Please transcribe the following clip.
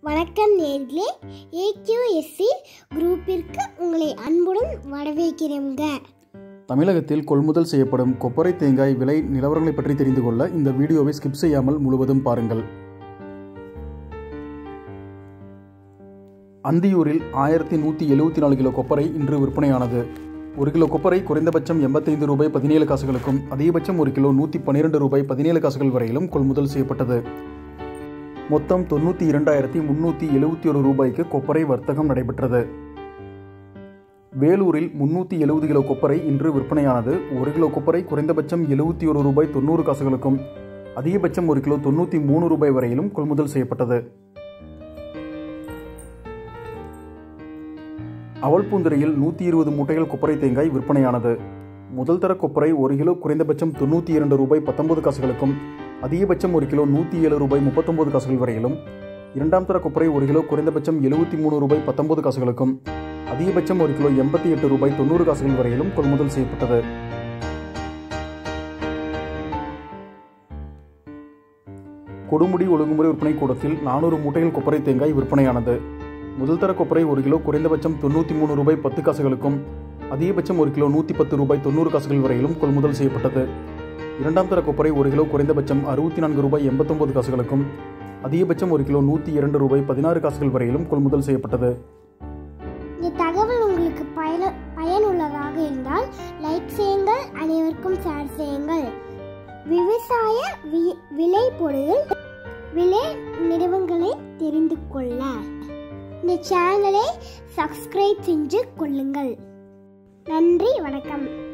வணக்கம் நேர்களே, AQSC குரூப்பிற்கு உங்களை அன்புடன் வரவேற்கிறேங்க. தமிழகத்தில் கொள்முதல் செய்யப்படும் கொப்பரை தேங்காய் விலை நிலவரங்களை பற்றி தெரிந்து கொள்ள இந்த வீடியோவை ஸ்கிப் செய்யாமல் முழுவதும் பாருங்கள். அந்தியூரில் 1174 கிலோ கொப்பரை இன்று விற்பனையானது. 1 கிலோ கொப்பரை குறைந்தபட்சம் 85 ரூபாய் 17 காசுகளுக்கும் அதிகபட்சம் 1 கிலோ 112 ரூபாய் 17 காசுகள் வரையிலும் கொள்முதல் செய்யப்பட்டது. மொத்தம் 92,371 ரூபாய்க்கு கொப்பரை வர்த்தகம் நடைபெற்றது. வேலூரில் 370 கிலோ கொப்பரை இன்று விற்பனையானது. 1 கிலோ கொப்பரை குறைந்தபட்சம் 71 ரூபாய் 90 காசுகளுக்கும் அதிகபட்சம் 1 கிலோ 93 ரூபாய் வரையிலும் கொள்முதல் செய்யப்பட்டது. அவல்பூந்துறையில் 120 மூட்டைகள் கொப்பரை தேங்காய் விற்பனையானது. முதல் தர கொப்பரை 1 கிலோ குறைந்தபட்சம் 92 ரூபாய் 19 காசுகளுக்கும் அதிகபட்சம் 1 கிலோ 107 ரூபாய் 39 காசுகள் வரையிலும், இரண்டாம் தர கொப்பரை 1 கிலோ குறைந்தபட்சம் 73 ரூபாய் 19 காசுகளுக்கும் அதிகபட்சம் 1 கிலோ 88 ரூபாய் 90 காசுகள் வரையிலும் கொள்முதல் செய்யப்பட்டது. கொடுமுடி ஒழுங்குமுறை விற்பனை கூடத்தில் 400 மூட்டைகள் கொப்பரை தேங்காய் விற்பனையானது. முதல் தர கொப்பரை 1 கிலோ குறைந்தபட்சம் 93 ரூபாய் 10 காசுகளுக்கும் அதிகபட்சம் 1 கிலோ 110 ரூபாய் 90 காசுகள் வரையிலும் கொள்முதல் செய்யப்பட்டது. இரண்டாம் தர கொப்பரை 1 கிலோ குறைந்தபட்சம் 64 ரூபாய் 89 காசுகளுக்கும் அதிகபட்சம் 1 கிலோ 102 ரூபாய் 16 காசுகள் வரையிலும் கொள்முதல் செய்யப்பட்டது. இந்த தகவல் உங்களுக்கு பயனுள்ளதாக இருந்தால் லைக் செய்யுங்கள், அனைவருக்கும் ஷேர் செய்யுங்கள். விவசாய விலை பொருள் விலை நிறுவனங்களை தெரிந்து கொள்ள இந்த சேனலை சப்ஸ்கிரைப் செஞ்சு கொள்ளுங்கள். நன்றி, வணக்கம்.